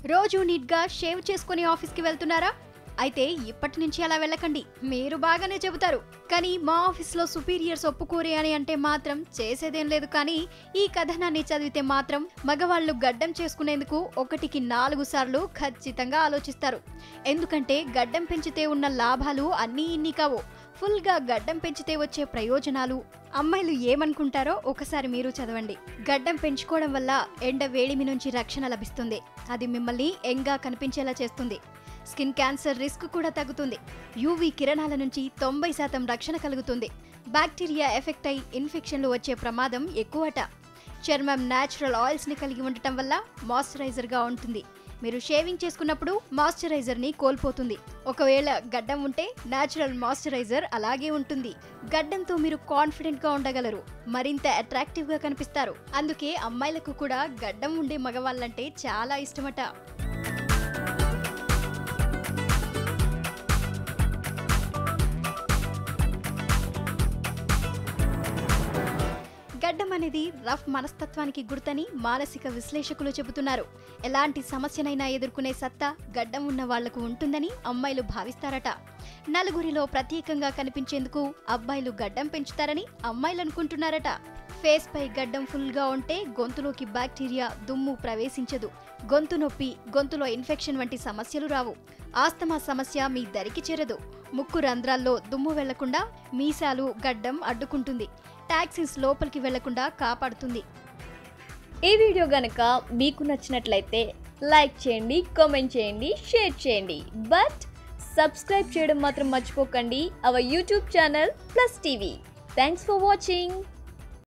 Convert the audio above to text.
రోజు నీట్గా షేవ్ చేసుకుని ఆఫీస్కి వెళ్తున్నారా? అయితే ఇప్పటి నుంచి అలా వెళ్ళకండి. మీరు బాగానే చెబుతారు, కానీ మా ఆఫీస్లో సుపీరియర్స్ ఒప్పుకోరే అని అంటే మాత్రం చేసేదేం లేదు. కానీ ఈ కథనాన్ని చదివితే మాత్రం మగవాళ్ళు గడ్డం చేసుకునేందుకు 1కి 4 సార్లు ఖచ్చితంగా ఆలోచిస్తారు. ఎందుకంటే గడ్డం పెంచితే ఉన్న లాభాలు అన్నీ ఇన్ని కావు. ఫుల్గా గడ్డం పెంచితే వచ్చే ప్రయోజనాలు అమ్మాయిలు ఏమనుకుంటారో ఒకసారి మీరు చదవండి. గడ్డం పెంచుకోవడం వల్ల ఎండ వేడిమి నుంచి రక్షణ లభిస్తుంది. అది మిమ్మల్ని యంగ్గా కనిపించేలా చేస్తుంది. స్కిన్ క్యాన్సర్ రిస్క్ కూడా తగ్గుతుంది. యూవీ కిరణాల నుంచి 90% రక్షణ కలుగుతుంది. బ్యాక్టీరియా ఎఫెక్ట్ అయి ఇన్ఫెక్షన్లు వచ్చే ప్రమాదం ఎక్కువట. చర్మం న్యాచురల్ ఆయిల్స్ని కలిగి ఉండటం వల్ల మాయిశ్చరైజర్గా ఉంటుంది. మీరు షేవింగ్ చేసుకున్నప్పుడు మాయిశ్చరైజర్ని కోల్పోతుంది. ఒకవేళ గడ్డం ఉంటే న్యాచురల్ మాయిశ్చరైజర్ అలాగే ఉంటుంది. గడ్డంతో మీరు కాన్ఫిడెంట్గా ఉండగలరు, మరింత అట్రాక్టివ్గా కనిపిస్తారు. అందుకే అమ్మాయిలకు కూడా గడ్డం ఉండే మగవాళ్ళంటే చాలా ఇష్టమట. గడ్డం అనేది రఫ్ మనస్తత్వానికి గుర్తని మానసిక విశ్లేషకులు చెబుతున్నారు. ఎలాంటి సమస్యనైనా ఎదుర్కొనే సత్తా గడ్డం ఉన్న వాళ్లకు ఉంటుందని అమ్మాయిలు భావిస్తారట. నలుగురిలో ప్రత్యేకంగా కనిపించేందుకు అబ్బాయిలు గడ్డం పెంచుతారని అమ్మాయిలు అనుకుంటున్నారట. ఫేస్ పై గడ్డం ఫుల్గా ఉంటే గొంతులోకి బ్యాక్టీరియా, దుమ్ము ప్రవేశించదు. గొంతు నొప్పి, గొంతులో ఇన్ఫెక్షన్ వంటి సమస్యలు రావు. ఆస్తమా సమస్య మీ దరికి చేరదు. ముక్కు రంధ్రాల్లో దుమ్ము వెళ్లకుండా మీసాలు, గడ్డం అడ్డుకుంటుంది. టాక్సిన్స్ లోపలికి వెళ్లకుండా కాపాడుతుంది. ఈ వీడియో గనక మీకు నచ్చినట్లయితే లైక్ చేయండి, కామెంట్ చేయండి, షేర్ చేయండి. బట్ సబ్స్క్రైబ్ చేయడం మాత్రం మర్చిపోకండి. Our YouTube channel plus TV. Thanks for watching.